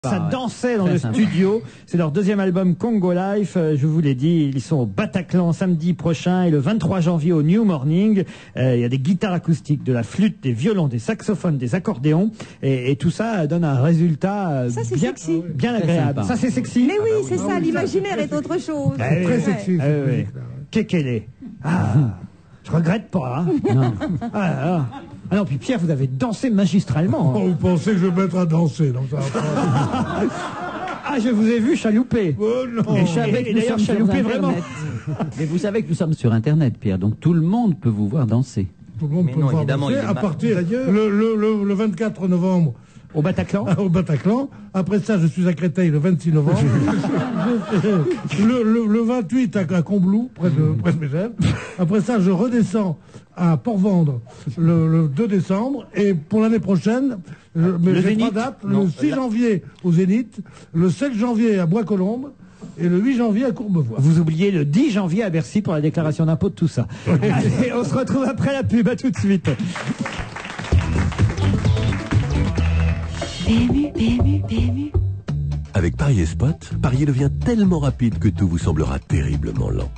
Ça dansait dans le studio. C'est leur deuxième album Congo Life. Je vous l'ai dit, ils sont au Bataclan samedi prochain et le 23 janvier au New Morning. Il y a des guitares acoustiques, de la flûte, des violons, des saxophones, des accordéons et tout ça donne un résultat bien agréable. Ça c'est sexy. Mais oui, c'est ça. L'imaginaire est autre chose. Très sexy. Kékélé. Je regrette pas. Hein. Non. Ah non, puis Pierre, vous avez dansé magistralement. Vous pensez que je vais mettre à danser donc ça va pas... Ah, je vous ai vu chalouper. Oh non. Et d'ailleurs, chalouper vraiment. Mais vous savez que nous sommes sur Internet, Pierre, donc tout le monde peut vous voir danser. Tout le monde peut voir danser à partir le 24 novembre. Au Bataclan. Au Bataclan. Après ça, je suis à Créteil le 26 novembre. le 28 à Combloux, près de Megève. Après ça, je redescends à Port-Vendre le 2 décembre. Et pour l'année prochaine, j'ai 3 dates. Le 6 janvier au Zénith, le 7 janvier à Bois-Colombes et le 8 janvier à Courbevoie. Vous oubliez le 10 janvier à Bercy pour la déclaration d'impôt de tout ça. Allez, on se retrouve après la pub. À tout de suite. PMU. Avec Pariez Spot, parier devient tellement rapide que tout vous semblera terriblement lent.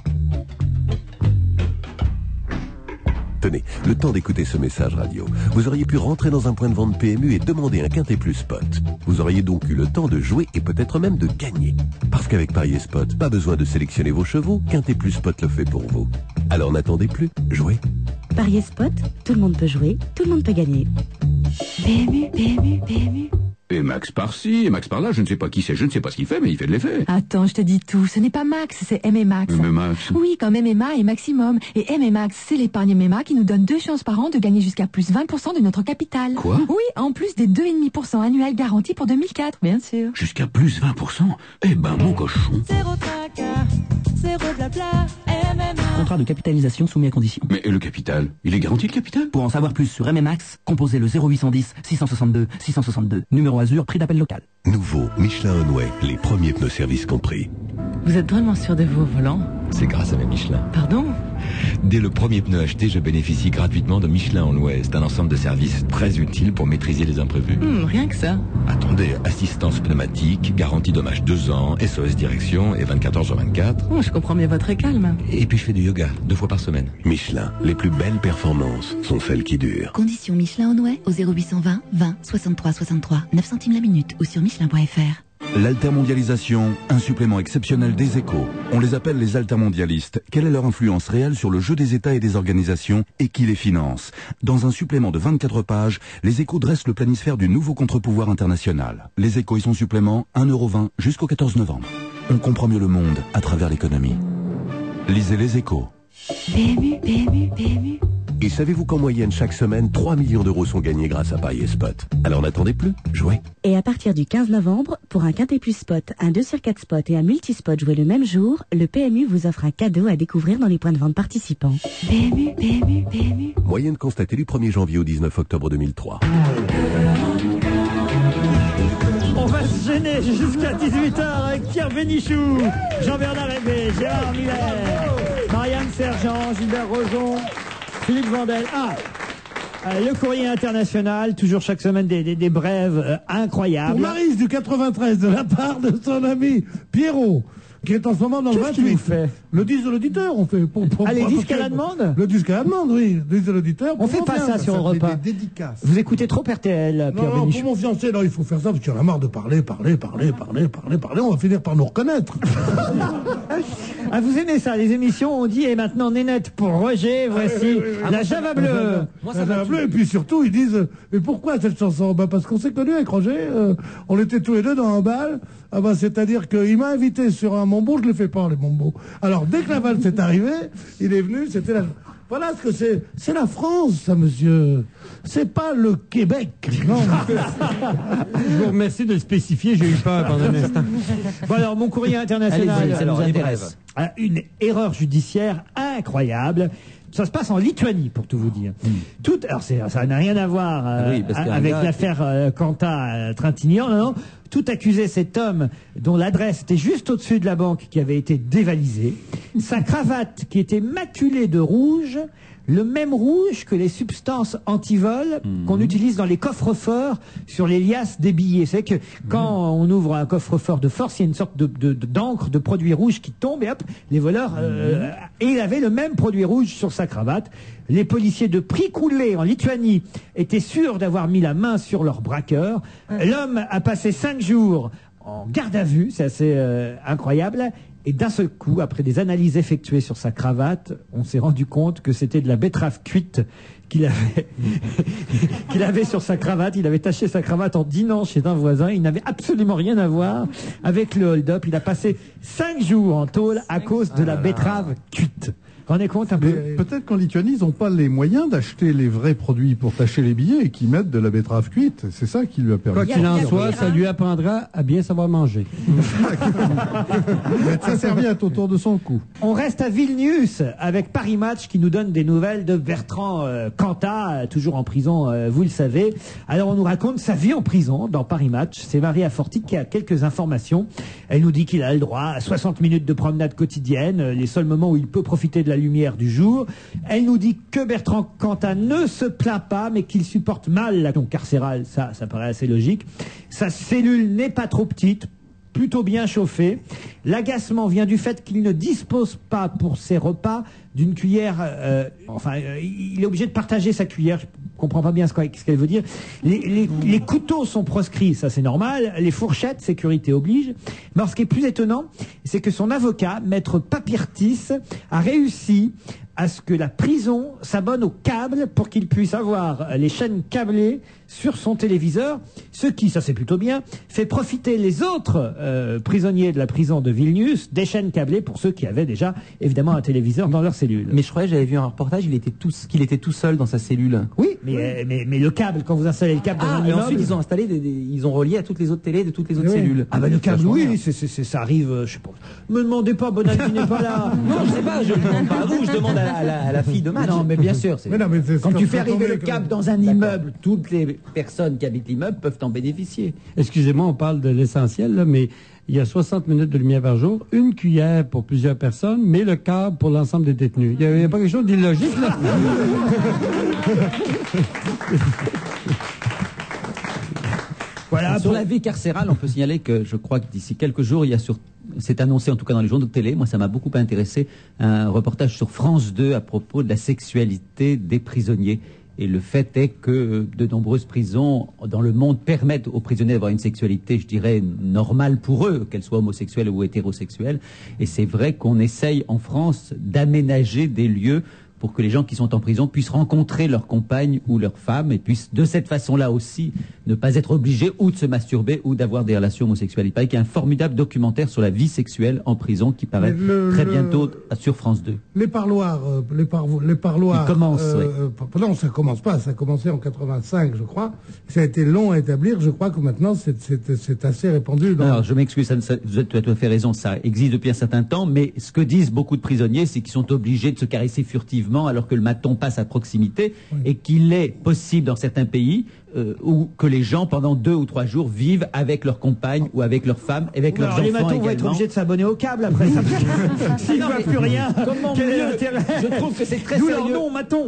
Tenez, le temps d'écouter ce message radio. Vous auriez pu rentrer dans un point de vente PMU et demander un Quintet Plus Spot. Vous auriez donc eu le temps de jouer et peut-être même de gagner. Parce qu'avec Pariez Spot, pas besoin de sélectionner vos chevaux, Quintet Plus Spot le fait pour vous. Alors n'attendez plus, jouez. Pariez Spot, tout le monde peut jouer, tout le monde peut gagner. PMU. Et Max par-ci, et Max par-là, je ne sais pas qui c'est, je ne sais pas ce qu'il fait, mais il fait de l'effet. Attends, je te dis tout. Ce n'est pas Max, c'est MMA. Max. Oui, comme MMA et Maximum. Et MMA, c'est l'épargne MMA qui nous donne 2 chances par an de gagner jusqu'à plus 20% de notre capital. Quoi? Oui, en plus des 2,5% annuels garantis pour 2004, bien sûr. Jusqu'à plus 20%? Eh ben, mon cochon. Zéro tracas, zéro blabla, MMA. Contrat de capitalisation soumis à conditions. Mais le capital, il est garanti le capital? Pour en savoir plus sur MMAX, composez le 0810 662 662. Numéro Azur, prix d'appel local. Nouveau, Michelin Onway, les premiers pneus service compris. Vous êtes vraiment sûr de vous au volant? C'est grâce à mes Michelin. Pardon? Dès le premier pneu acheté, je bénéficie gratuitement de Michelin Onway. C'est un ensemble de services très utile pour maîtriser les imprévus. Rien que ça. Attendez, assistance pneumatique, garantie dommage 2 ans, SOS direction et 24h/24. Je comprends mieux votre calme. Et puis je fais du yoga 2 fois par semaine. Michelin, les plus belles performances sont celles qui durent. Conditions Michelin Onway au 0820 20 63 63 9 centimes la minute ou sur michelin.fr. L'altermondialisation, un supplément exceptionnel des Échos. On les appelle les altermondialistes. Quelle est leur influence réelle sur le jeu des États et des organisations et qui les finance? Dans un supplément de 24 pages, les Échos dressent le planisphère du nouveau contre-pouvoir international. Les Échos et son supplément, 1,20 € jusqu'au 14 novembre. On comprend mieux le monde à travers l'économie. Lisez les Échos. PMU. Et savez-vous qu'en moyenne, chaque semaine, 3 millions d'euros sont gagnés grâce à Pariez Spot? Alors n'attendez plus, jouez. Et à partir du 15 novembre, pour un Quintet Plus Spot, un 2/4 spot et un multispot joué le même jour, le PMU vous offre un cadeau à découvrir dans les points de vente participants. PMU. Moyenne constatée du 1er janvier au 19 octobre 2003. On va se gêner jusqu'à 18h avec Pierre Bénichou, Jean-Bernard Hébé, Gérard Miller, Marianne Sergent, Gilbert Rozon, Philippe Vandel. Le courrier international, toujours chaque semaine des brèves incroyables. Pour Maryse du 93, de la part de son ami Pierrot, qui est en ce moment dans le 28. Qu'est-ce fait Le disque de l'auditeur, on fait. Les disques à la demande? Le disque à la demande, oui. Le disque de l'auditeur. On fait pas ça sur Europe 1. Vous écoutez trop RTL, Pierre Bénichou. Non, pour mon fiancé, non, il faut faire ça parce qu'il en a marre de parler. On va finir par nous reconnaître. Vous aimez ça, les émissions, on dit, et maintenant Nénette pour Roger, voici la Java Bleue. La Java Bleue, et puis surtout, ils disent, mais pourquoi cette chanson? Parce qu'on s'est connus avec Roger, on était tous les deux dans un bal, c'est-à-dire qu'il m'a invité sur un mambo, je ne le fais pas, les mambos. Alors, dès que la valse est arrivée, il est venu, c'était la... Voilà ce que c'est. C'est la France, ça, monsieur. C'est pas le Québec. Non. Je vous remercie de le spécifier, j'ai eu peur pendant un instant. Bon, alors, mon courrier international, ça nous intéresse. Une erreur judiciaire incroyable. Ça se passe en Lituanie, pour tout vous dire. Alors ça n'a rien à voir avec l'affaire Quentin Trintignant, non. Tout accusait cet homme dont l'adresse était juste au-dessus de la banque qui avait été dévalisée. Sa cravate qui était maculée de rouge, le même rouge que les substances antivol qu'on utilise dans les coffres-forts sur les liasses des billets. C'est que quand on ouvre un coffre-fort de force, il y a une sorte d'encre, de produit rouge qui tombe et hop, les voleurs... et il avait le même produit rouge sur sa cravate. Les policiers de Prikoulé en Lituanie étaient sûrs d'avoir mis la main sur leur braqueur. L'homme a passé 5 jours en garde à vue, c'est assez incroyable. Et d'un seul coup, après des analyses effectuées sur sa cravate, on s'est rendu compte que c'était de la betterave cuite qu'il avait sur sa cravate. Il avait taché sa cravate en dînant chez un voisin. Il n'avait absolument rien à voir avec le hold-up. Il a passé 5 jours en tôle à cause de la betterave cuite. Rendez compte un peu. Peut-être qu'en Lituanie, ils n'ont pas les moyens d'acheter les vrais produits pour tacher les billets et qu'ils mettent de la betterave cuite. C'est ça qui lui a permis. Quoi qu'il en soit, ça lui apprendra à bien savoir manger. Ça serviette autour de son cou. On reste à Vilnius avec Paris Match qui nous donne des nouvelles de Bertrand Cantat, toujours en prison, vous le savez. Alors on nous raconte sa vie en prison dans Paris Match. C'est Maria Forti qui a quelques informations. Elle nous dit qu'il a le droit à 60 minutes de promenade quotidienne, les seuls moments où il peut profiter de la lumière du jour. Elle nous dit que Bertrand Cantat ne se plaint pas, mais qu'il supporte mal la prison carcérale. Ça paraît assez logique. Sa cellule n'est pas trop petite, plutôt bien chauffée. L'agacement vient du fait qu'il ne dispose pas pour ses repas d'une cuillère. Il est obligé de partager sa cuillère. Je comprends pas bien ce qu'elle veut dire. Les couteaux sont proscrits, ça c'est normal. Les fourchettes, sécurité oblige. Mais alors, ce qui est plus étonnant, c'est que son avocat, maître Papirtis, a réussi à ce que la prison s'abonne au câble pour qu'il puisse avoir les chaînes câblées sur son téléviseur, ce qui, ça c'est plutôt bien, fait profiter les autres prisonniers de la prison de Vilnius des chaînes câblées pour ceux qui avaient déjà évidemment un téléviseur dans leur cellule. Mais je croyais, j'avais vu un reportage, qu'il était tout seul dans sa cellule. Oui, mais le câble, quand vous installez le câble dans un et immeuble... ensuite ils ont installé, ils ont relié à toutes les autres télés de toutes les autres cellules. Ah bah le câble, oui, ça arrive, je sais pas. Me demandez pas, Bonaldi n'est pas là. Non, je sais pas, je demande pas à vous, je demande à la fille de match. Non, mais bien sûr. Quand tu fais arriver le câble dans un immeuble, toutes les personnes qui habitent l'immeuble peuvent en bénéficier. Excusez-moi, on parle de l'essentiel, là, mais il y a 60 minutes de lumière par jour, une cuillère pour plusieurs personnes, mais le câble pour l'ensemble des détenus. Il n'y a pas quelque chose d'illogique, là? Voilà, sur la vie carcérale, on peut signaler que je crois que d'ici quelques jours, c'est annoncé en tout cas dans les journaux de télé, moi ça m'a beaucoup intéressé, un reportage sur France 2 à propos de la sexualité des prisonniers. Et le fait est que de nombreuses prisons dans le monde permettent aux prisonniers d'avoir une sexualité, je dirais, normale pour eux, qu'elle soit homosexuelle ou hétérosexuelle. Et c'est vrai qu'on essaye en France d'aménager des lieux pour que les gens qui sont en prison puissent rencontrer leur compagne ou leur femme et puissent de cette façon-là aussi ne pas être obligés ou de se masturber ou d'avoir des relations homosexuelles. Il paraît qu'il y a un formidable documentaire sur la vie sexuelle en prison qui paraît très bientôt sur France 2. Les parloirs, les parloirs. Ils commencent, non, ça commence pas. Ça a commencé en 85, je crois. Ça a été long à établir. Je crois que maintenant c'est assez répandu. Alors, je m'excuse, vous avez tout à fait raison. Ça existe depuis un certain temps, mais ce que disent beaucoup de prisonniers, c'est qu'ils sont obligés de se caresser furtivement alors que le maton passe à proximité, et qu'il est possible dans certains pays où que les gens pendant 2 ou 3 jours vivent avec leur compagne ou avec leur femme, avec leurs enfants les matons également. vont être obligés de s'abonner au câble après ça. S'ils ne voient plus rien, quel est l'intérêt? Je trouve que c'est très D'où sérieux. leur nom, maton.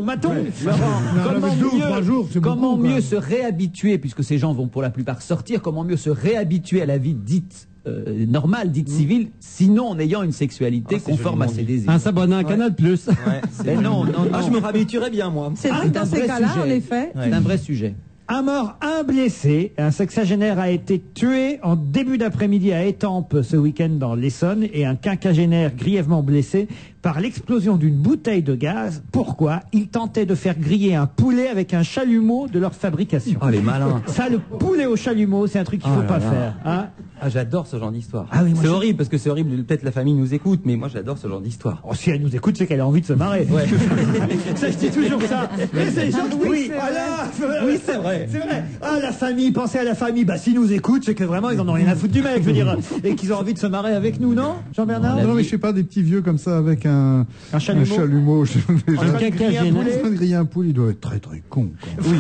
Laurent, comment mieux se réhabituer, puisque ces gens vont pour la plupart sortir, comment mieux se réhabituer à la vie dite normale, dite civile, sinon en ayant une sexualité conforme à ses désirs. En s'abonnant à Canal+. Mais non. Je me réhabituerais bien, moi. C'est un vrai sujet. C'est un vrai sujet. Un mort, un blessé. Un sexagénaire a été tué en début d'après-midi à Étampes ce week-end dans l'Essonne et un quinquagénaire grièvement blessé par l'explosion d'une bouteille de gaz. Pourquoi? Il tentait de faire griller un poulet avec un chalumeau de leur fabrication. Oh, les malins. Ça, le poulet au chalumeau, c'est un truc qu'il faut pas faire. Hein? Ah, j'adore ce genre d'histoire. Ah oui, c'est horrible parce que c'est horrible. Peut-être la famille nous écoute, mais moi j'adore ce genre d'histoire. Oh, si elle nous écoute, c'est qu'elle a envie de se marrer. Ouais. Ça, je dis toujours ça. Mais c'est les gens qui oui, c'est vrai. C'est vrai. Ah, la famille, pensez à la famille. Bah, s'ils nous écoutent, c'est que vraiment, ils en ont rien à foutre du mec, je veux dire. Et qu'ils ont envie de se marrer avec nous, non, Jean-Bernard? Non, mais je sais pas, des petits vieux comme ça avec un un chalumeau. Déjà, griller un poulet. Griller un poulet, il doit être très très con. Oui.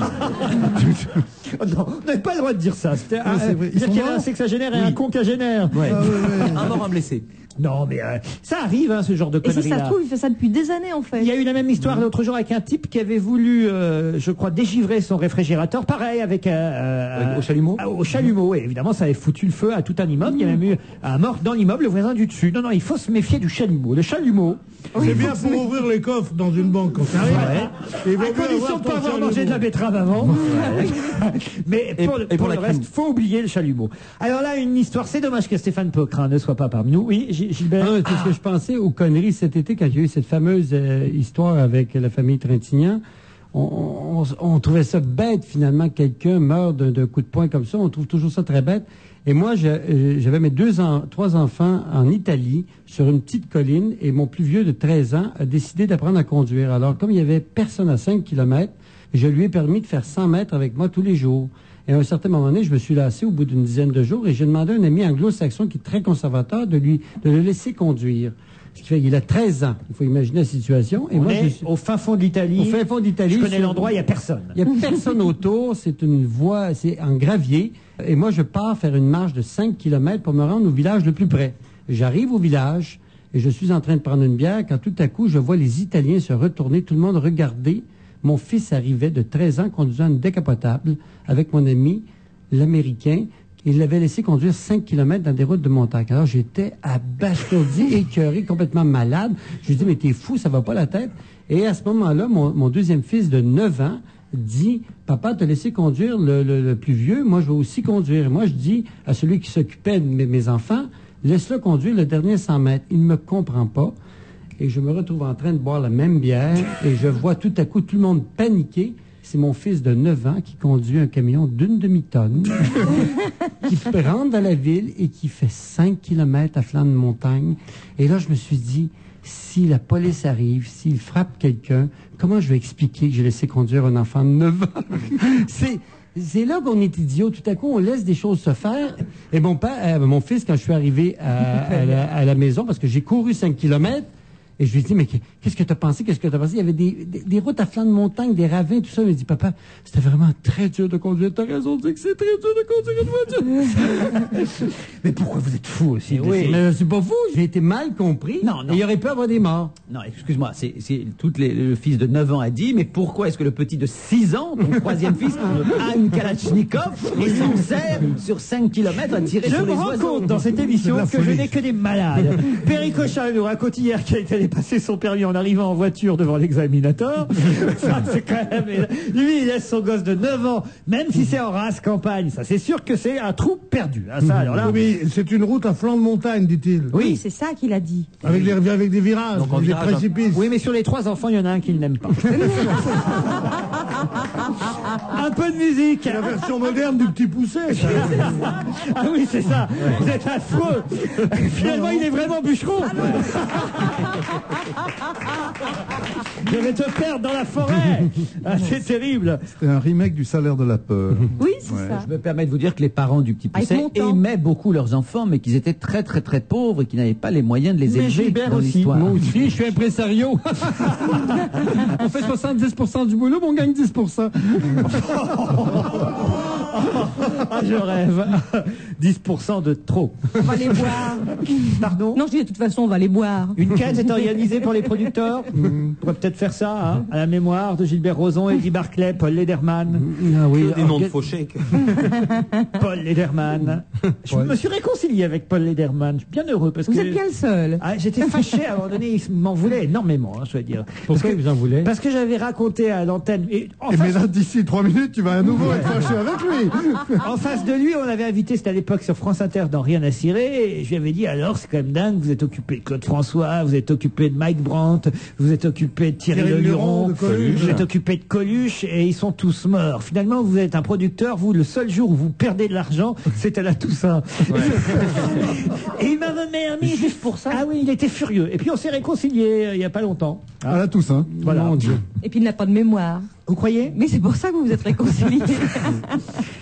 Non, on n'avait pas le droit de dire ça. C'était c'est vrai. Ils dire sont qu'il y avait morts un sexagénaire et un concagénaire. Ouais. Un mort, un blessé. Non, mais ça arrive, hein, ce genre de Et conneries. si ça se trouve, il fait ça depuis des années, en fait. Il y a eu la même histoire l'autre jour avec un type qui avait voulu, je crois, dégivrer son réfrigérateur. Pareil, avec au chalumeau. Au chalumeau, oui. Évidemment, ça avait foutu le feu à tout un immeuble. Il y a même eu un mort dans l'immeuble, le voisin du dessus. Non, il faut se méfier du chalumeau. Le chalumeau. C'est bien pour ouvrir les coffres dans une banque quand ça arrive. Ouais. À condition de ne pas avoir mangé de la betterave avant. Mais pour le reste, faut oublier le chalumeau. Alors là, une histoire. C'est dommage que Stéphane Pocrin ne soit pas parmi nous. Oui, Gilbert. Tout ce que je pensais aux conneries cet été quand il y a eu cette fameuse histoire avec la famille Trintignant. On trouvait ça bête, finalement, que quelqu'un meurt d'un coup de poing comme ça. On trouve toujours ça très bête. Et moi, j'avais mes 3 enfants en Italie, sur une petite colline, et mon plus vieux de 13 ans a décidé d'apprendre à conduire. Alors, comme il y avait personne à 5 kilomètres, je lui ai permis de faire 100 mètres avec moi tous les jours. Et à un certain moment donné, je me suis lassé au bout d'une dizaine de jours, et j'ai demandé à un ami anglo-saxon qui est très conservateur de le laisser conduire. Ce qui fait qu'il a 13 ans. Il faut imaginer la situation. Et On moi, est au fin fond de l'Italie. Au fin fond d'Italie. Je connais l'endroit, il n'y a personne. Il n'y a personne autour. C'est une voie, c'est en gravier. Et moi, je pars faire une marche de 5 km pour me rendre au village le plus près. J'arrive au village et je suis en train de prendre une bière quand tout à coup, je vois les Italiens se retourner, tout le monde regarder. Mon fils arrivait de 13 ans conduisant une décapotable avec mon ami, l'Américain. Il l'avait laissé conduire 5 km dans des routes de montagne. Alors, j'étais abasourdi, écœuré, complètement malade. Je lui dis, mais t'es fou, ça va pas la tête. Et à ce moment-là, mon deuxième fils de 9 ans dit, papa, t'as laissé conduire le plus vieux, moi, je vais aussi conduire. Et moi, je dis à celui qui s'occupait de mes enfants, laisse-le conduire le dernier 100 mètres. Il ne me comprend pas. Et je me retrouve en train de boire la même bière et je vois tout à coup tout le monde paniquer. C'est mon fils de 9 ans qui conduit un camion d'une demi-tonne, qui rentre dans la ville et qui fait 5 km à flanc de montagne. Et là, je me suis dit, si la police arrive, s'il frappe quelqu'un, comment je vais expliquer que j'ai laissé conduire un enfant de 9 ans? C'est là qu'on est idiot. Tout à coup, on laisse des choses se faire. Et mon fils, quand je suis arrivé à la maison, parce que j'ai couru 5 km, et je lui ai dit, mais qu'est-ce que tu as pensé? Qu'est-ce que tu as pensé? Il y avait des routes à flanc de montagne, des ravins, tout ça. Il m'a dit, papa, c'était vraiment très dur de conduire. T'as raison de dire que c'est très dur de conduire une voiture. Mais pourquoi vous êtes fou aussi? Oui, mais c'est pas fou. J'ai été mal compris. Non. Et il aurait pu avoir des morts. Non, excuse-moi. Le fils de 9 ans a dit, mais pourquoi est-ce que le petit de 6 ans, ton troisième fils, a une Kalachnikov et s'en sert sur 5 km à tirer sur les oiseaux? Je me rends compte dans cette émission que je n'ai que des malades. Perry Cochin nous raconte hier qu'il a passé son permis en arrivant en voiture devant l'examinateur. Ça, c'est quand même... Lui, il laisse son gosse de 9 ans, même si c'est en race campagne. Ça, c'est sûr que c'est un trou perdu. Hein, ça, alors là... Oui, mais c'est une route à flanc de montagne, dit-il. Oui, c'est ça qu'il a dit. Avec des virages, des précipices. Oui, mais sur les 3 enfants, il y en a un qui ne l'aime pas. Un peu de musique. C'est la version moderne du petit poussé. Ah oui, c'est ça. Ouais. Vous êtes affreux. Finalement, il est vraiment bûcheron. Je vais te perdre dans la forêt. Ah, c'est terrible. C'était un remake du Salaire de la peur. Oui, c'est ça. Je me permets de vous dire que les parents du petit Pousset aimaient beaucoup leurs enfants, mais qu'ils étaient très très très pauvres et qu'ils n'avaient pas les moyens de les élever dans l'histoire. Moi aussi, je suis impresario. On fait 70% du boulot, mais on gagne 10%. Ah, je rêve. 10% de trop. On va les boire. Pardon? Non, je dis de toute façon, on va les boire. Une quête est organisée pour les producteurs. On pourrait peut-être faire ça, hein, à la mémoire de Gilbert Rozon, Eddie Barclay, Paul Lederman. Ah oui, des noms de faux chèques. Paul Lederman. Je me suis réconcilié avec Paul Lederman. Je suis bien heureux parce vous que... êtes bien le seul. Ah, j'étais fâché à un moment donné. Il m'en voulait énormément, hein, je dois dire. Pourquoi il vous en voulait? Parce que j'avais raconté à l'antenne... Mais là, d'ici 3 minutes, tu vas à nouveau être fâché avec lui. En face de lui, on avait invité, c'était à l'époque sur France Inter, dans Rien à cirer, et je lui avais dit, alors, c'est quand même dingue, vous êtes occupé de Claude François, vous êtes occupé de Mike Brandt, vous êtes occupé de Thierry Leluron, vous êtes occupé de Coluche, et ils sont tous morts. Finalement, vous êtes un producteur, vous, le seul jour où vous perdez de l'argent, c'est à la Toussaint. Ouais. Et il m'a mis juste pour ça. Ah oui, il était furieux. Et puis on s'est réconciliés il n'y a pas longtemps. À la Toussaint. Voilà. Mon Dieu. Et puis il n'a pas de mémoire. Vous croyez? Mais c'est pour ça que vous vous êtes réconciliés.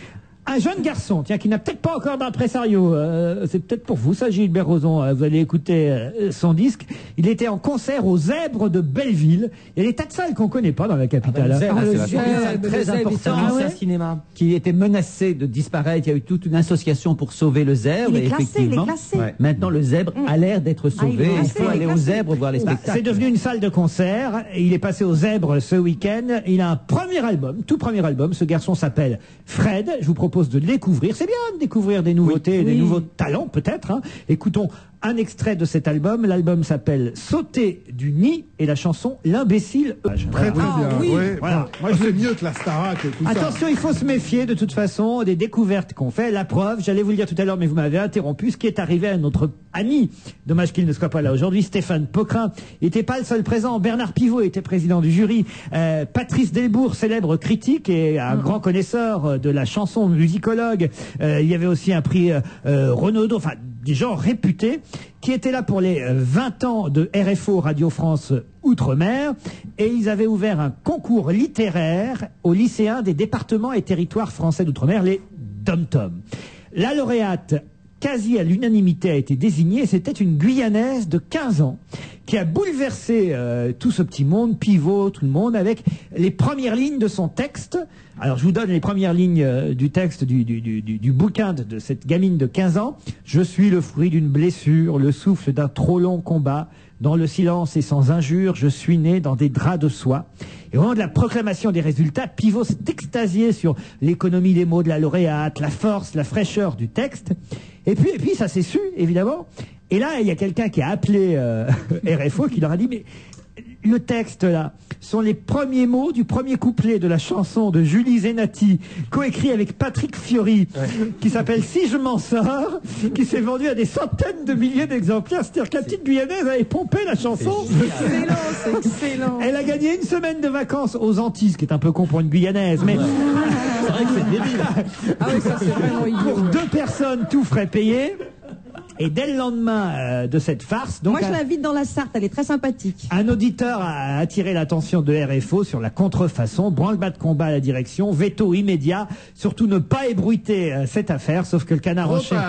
Un jeune garçon, tiens, qui n'a peut-être pas encore d'impresario. C'est peut-être pour vous, ça, Gilbert Rozon. Vous allez écouter son disque. Il était en concert aux Zèbres de Belleville. Il y a des tas de salles qu'on connaît pas dans la capitale. C'est une salle très importante, un cinéma. qui était menacé de disparaître. Il y a eu toute une association pour sauver le zèbre. Il est et classé, effectivement, il est classé. ouais. Maintenant, le zèbre a l'air d'être sauvé. il est Il faut classé, aller il est aux classé. zèbres voir les spectacles. C'est devenu une salle de concert. Il est passé aux Zèbres ce week-end. Il a un premier album, tout premier album. Ce garçon s'appelle Fred. Je vous propose de le découvrir. C'est bien de découvrir des nouveautés, des nouveaux talents peut-être. Hein. Écoutons un extrait de cet album. L'album s'appelle Sauter du nid et la chanson L'imbécile. Très bien. Oui. Ouais. Voilà. Moi, je C'est mieux que la Starac et tout ça. Attention, il faut se méfier de toute façon des découvertes qu'on fait. La preuve, j'allais vous le dire tout à l'heure, mais vous m'avez interrompu, ce qui est arrivé à notre ami, dommage qu'il ne soit pas là aujourd'hui, Stéphane Pocrin. Il n'était pas le seul présent. Bernard Pivot était président du jury. Patrice Delbourg, célèbre critique et un grand connaisseur de la chanson, musicologue. Il y avait aussi un prix Renaudot, enfin des gens réputés qui étaient là pour les 20 ans de RFO Radio France Outre-mer, et ils avaient ouvert un concours littéraire aux lycéens des départements et territoires français d'Outre-mer, les DOM-TOM. La lauréate quasi à l'unanimité a été désignée, c'était une Guyanaise de 15 ans qui a bouleversé tout ce petit monde, Pivot, tout le monde, avec les premières lignes de son texte. Alors je vous donne les premières lignes du texte du bouquin de cette gamine de 15 ans. Je suis le fruit d'une blessure, le souffle d'un trop long combat. Dans le silence et sans injure, je suis né dans des draps de soie. Et au moment de la proclamation des résultats, Pivot s'est extasié sur l'économie des mots de la lauréate, la force, la fraîcheur du texte. Et puis ça s'est su, évidemment. Et là, il y a quelqu'un qui a appelé RFO, qui leur a dit, mais le texte, là, sont les premiers mots du premier couplet de la chanson de Julie Zenati, coécrit avec Patrick Fiori, qui s'appelle Si je m'en sors, qui s'est vendu à des centaines de milliers d'exemplaires. C'est-à-dire que la petite Guyanaise avait pompé la chanson. Excellent, c'est excellent. Elle a gagné une semaine de vacances aux Antilles, ce qui est un peu con pour une Guyanaise, mais C'est vrai que c'est débile. Ah oui, ça c'est vraiment pour idiot. 2 personnes, tout frais payé. Et dès le lendemain de cette farce, donc Moi je l'invite dans la Sarthe, elle est très sympathique. un auditeur a attiré l'attention de RFO sur la contrefaçon, branle-bas de combat à la direction, veto immédiat, surtout ne pas ébruiter cette affaire, sauf que le canard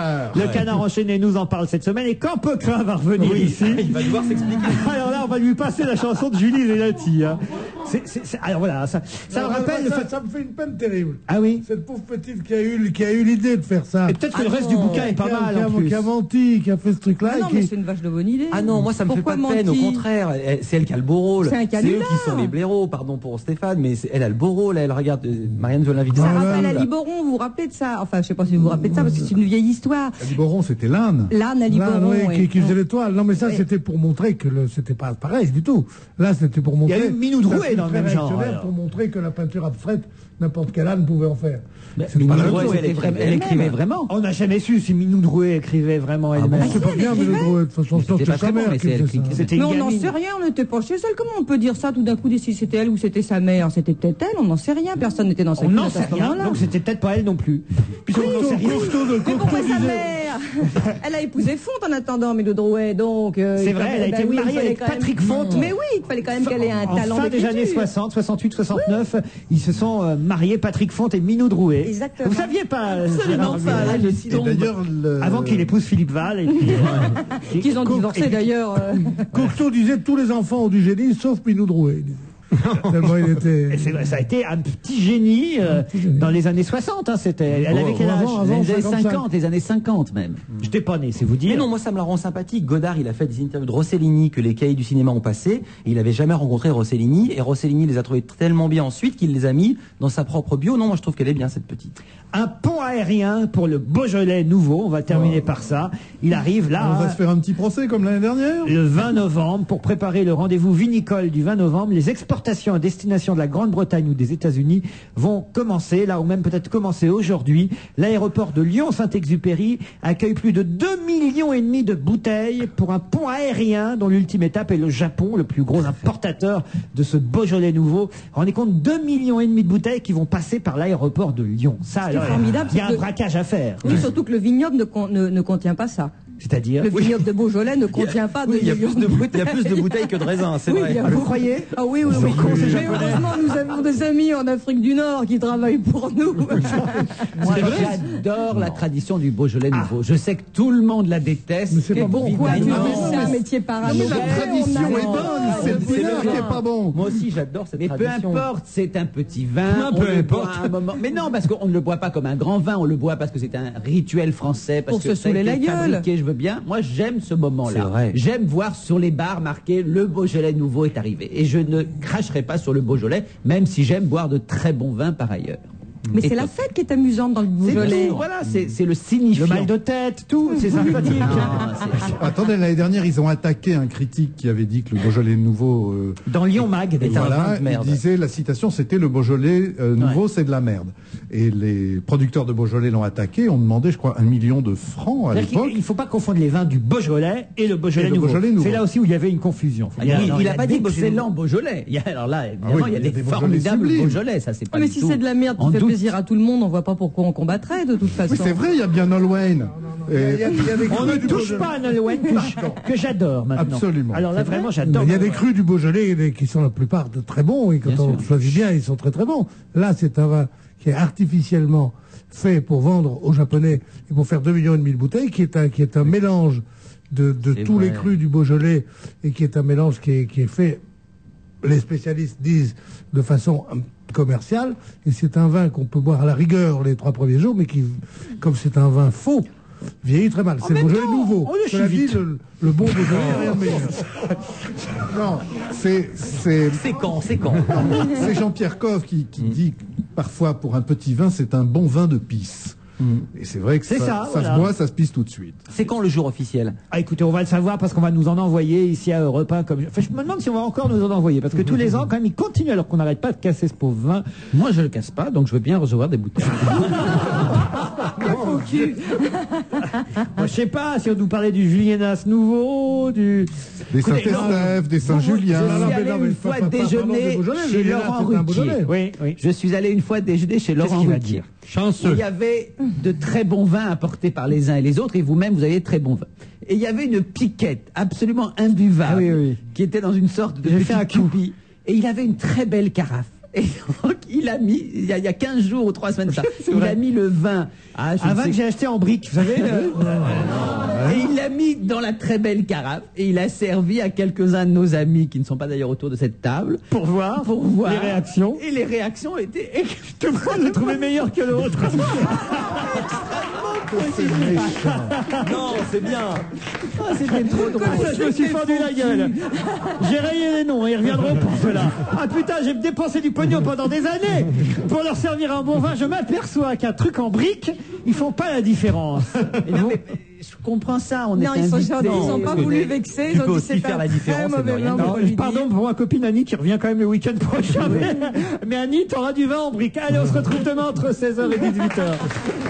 enchaîné nous en parle cette semaine, et quand Pocrin va revenir ici, Il va devoir s'expliquer. alors là on va lui passer la chanson de Julie Zenati. Hein. Alors voilà, ça me rappelle le fait... Ça me fait une peine terrible. Ah oui. Cette pauvre petite qui a eu l'idée de faire ça. Et peut-être que le reste du bouquin est pas mal en plus. Qui a menti, qui a fait ce truc-là. Ah non, et mais qui... c'est une vache de bonne idée. Ah non, moi ça me Pourquoi fait pas de peine, au mentir contraire. C'est elle qui a le beau rôle. C'est un eux canular. qui sont les blaireaux, pardon pour Stéphane, mais elle a le beau rôle. Elle regarde, Marianne veut l'inviter. Ça Ah, rappelle là, à Liboron, vous vous rappelez de ça? Enfin, je sais pas si vous vous rappelez de ça, parce que c'est une vieille histoire. Liboron, c'était l'âne. L'âne à Là, Liboron, oui, ouais. qui faisait l'étoile. Non, mais ça, Ouais. c'était pour montrer que c'était pas pareil du tout. Là, c'était pour montrer. Il y a eu Minou Drouet dans le même genre, réactionnaire alors. pour montrer que la peinture abstraite, n'importe quel âne pouvait en faire. Mais C'est pas la même Drouet, chose. elle écrivait vraiment. On n'a jamais su si Minou Drouet écrivait vraiment elle-même. C'est pas bien, mais le Drouet, de toute façon, C'était c'était pas sa très bon, mère mais qui c'est elle faisait qui- ça. C'était Mais une on n'en gamine. sait rien, on n'était pas chez elle. Comment on peut dire ça tout d'un coup, si c'était elle ou c'était sa mère? C'était peut-être elle, on n'en sait rien. Personne n'était dans sa On n'en culotte à sait ce rien, moment-là. donc c'était peut-être pas elle non plus. Puisqu'on n'en sait rien. Mais pourquoi sa mère? Elle a épousé Fonte en attendant, mais de Drouet, donc. C'est vrai, elle a été mariée avec Patrick Fonte. Mais oui, il fallait quand même qu'elle ait un En talent fin des d'écriture. années 60, 68, 69, ils se sont mariés, Patrick Fonte et Minou Drouet. Exactement. Vous saviez pas Absolument Gérard pas, là, Miller je suis Et tombée. d'ailleurs, Avant qu'il épouse Philippe Val. Et puis, Qu'ils ont divorcé d'ailleurs. Cocteau disait tous les enfants ont du génie, sauf Minou Drouet. il disait. Tellement il était. et c'est vrai, ça a été un petit génie dans les années 60. Hein, c'était. Elle avait quel âge avant, Les années 55. 50, les années 50 même. J'étais pas né, c'est vous dire. Mais non, moi ça me la rend sympathique. Godard, il a fait des interviews de Rossellini que les cahiers du cinéma ont passé. Et il avait jamais rencontré Rossellini. Et Rossellini les a trouvés tellement bien ensuite qu'il les a mis dans sa propre bio. Non, moi je trouve qu'elle est bien cette petite. Un pont aérien pour le Beaujolais nouveau. On va terminer par ça. Il arrive là. On va se faire un petit procès comme l'année dernière. Le 20 novembre, pour préparer le rendez-vous vinicole du 20 novembre, les exportations à destination de la Grande-Bretagne ou des États-Unis vont commencer, là ou même peut-être commencer aujourd'hui. L'aéroport de Lyon-Saint-Exupéry accueille plus de 2,5 millions de bouteilles pour un pont aérien dont l'ultime étape est le Japon, le plus gros importateur de ce Beaujolais nouveau. Rendez compte, 2,5 millions de bouteilles qui vont passer par l'aéroport de Lyon. Ça, alors, formidable, il y a c'est un que- braquage à faire. Oui, surtout que le vignoble ne contient pas ça. C'est-à-dire Le vignoble de Beaujolais ne contient pas de Oui, il y a millions plus de bouteilles, il y a plus de bouteilles que de raisins, c'est Oui, vrai. il y a Vous beaucoup. croyez? Ah oui, oui, Ils sont oui. cons, ces Mais Japonais. heureusement, nous avons des amis en Afrique du Nord qui travaillent pour nous. Moi, j'adore la tradition du Beaujolais nouveau. Je sais que tout le monde la déteste. Mais c'est pas bon. Pourquoi tu évidemment. fais c'est un métier Non, parallèle? mais la tradition On a- est bonne, c'est le pinard qui est pas bon. Moi aussi, j'adore cette Mais peu tradition. importe, c'est un petit vin. Peu on le importe. boit à un moment. Mais non, parce qu'on ne le boit pas comme un grand vin, on le boit parce que c'est un rituel français. Parce Pour que se ça a saouler été la gueule. fabriqué, je veux bien. Moi, j'aime ce C'est moment-là. vrai. J'aime voir sur les bars marqué le Beaujolais nouveau est arrivé. Et je ne cracherai pas sur le Beaujolais, même si j'aime boire de très bons vins par ailleurs. Mais Et c'est la top. fête qui est amusante dans le C'est Beaujolais. tout, voilà, c'est le signifiant. Le mal de tête, tout, c'est sympathique. Non, c'est- Attendez, l'année dernière, ils ont attaqué un critique qui avait dit que le Beaujolais nouveau. Dans Lyon Mag, un vin Voilà, de merde. il disait, la citation, c'était le Beaujolais nouveau, c'est de la merde. Et les producteurs de Beaujolais l'ont attaqué, ont demandé, je crois, 1 million de francs à l'époque. il ne faut pas confondre les vins du Beaujolais et le Beaujolais Et le nouveau. Beaujolais nouveau. C'est là aussi où il y avait une confusion. Il a pas dit Beaujolais d'excellents Beaujolais. Alors là, évidemment, oui, il y a des Beaujolais formidables sublimes. Beaujolais. Ça, c'est pas Mais du si tout c'est de la merde en qui fait doute. plaisir à tout le monde, on voit pas pourquoi on combattrait de toute façon. Oui, c'est vrai, il y a bien Nolwenn. Et- Il y a des On crus ne du touche Beaujolais. pas à Nolwenn que j'adore maintenant. Absolument. Alors là, vraiment, j'adore. Il y a des Nolwenn. crus du Beaujolais qui sont la plupart de très bons, et quand Bien on sûr. choisit bien, ils sont très très bons. Là, c'est un vin qui est artificiellement fait pour vendre aux Japonais et pour faire 2,5 millions de bouteilles, qui est un mélange de tous vrai. les crus du Beaujolais, et qui est un mélange qui est fait, les spécialistes disent, de façon commerciale, et c'est un vin qu'on peut boire à la rigueur les 3 premiers jours, mais qui, comme c'est un vin faux, vieillit très mal. C'est le même Beaujolais temps, nouveau. on le Cela chie dit, vite. le bon Beaujolais est rien de meilleur. Non, c'est C'est quand, c'est quand. c'est Jean-Pierre Coff qui dit que parfois pour un petit vin c'est un bon vin de pisse. Et c'est vrai que C'est ça, ça voilà. se boit, ça se pisse tout de suite. C'est quand le jour officiel? Ah, écoutez, on va le savoir parce qu'on va nous en envoyer ici à Europe 1. Enfin, je me demande si on va encore nous en envoyer parce que tous les ans, quand même, ils continuent alors qu'on n'arrête pas de casser ce pauvre vin. Moi, je le casse pas, donc je veux bien recevoir des bouteilles. Moi, je sais pas si on nous parlait du Julienas nouveau, du. Des Écoutez, Saint-Estèphe, des Saint-Julien. Je suis non, mais allé non, mais une fois pardon, déjeuner des Beaujolais, chez Julienas, Laurent c'est un Ruquier. Beaujolais. Oui, oui. Je suis allé une fois déjeuner chez Laurent qu'il va Ruquier. dire? Où Chanceux. il y avait de très bons vins apportés par les uns et les autres, et vous-même, vous avez de très bons vins. Et il y avait une piquette absolument imbuvable, Ah oui, oui. qui était dans une sorte de J'ai fait un petite toupie. Et il avait une très belle carafe. Et donc, il a mis, il y a 15 jours ou 3 semaines, ça, il a mis le vin. Ah, je Un ne vin sais- que j'ai acheté en briques, vous savez. Et il l'a mis dans la très belle carafe et il a servi à quelques-uns de nos amis qui ne sont pas d'ailleurs autour de cette table Pour voir les réactions. Et les réactions étaient Tout le monde le trouvait meilleur que l'autre. Non, c'est bien. Ah, c'était trop drôle. Ça, je me suis fendu la gueule. J'ai rayé les noms, ils reviendront pour cela. Ah putain, j'ai dépensé du pognon pendant des années pour leur servir un bon vin. Je m'aperçois qu'un truc en brique, ils font pas la différence. Et non, mais je comprends ça. On Non, est ils sont invités. gentils, ils n'ont pas voulu vexer. Ils ont dit aussi c'est faire un la différence très et ne mauvais rien vin, dire. on peut lui Pardon dire. pour ma copine Annie qui revient quand même le week-end prochain. Mais Annie, t'auras du vin en brique. Allez, on se retrouve demain entre 16h et 18h.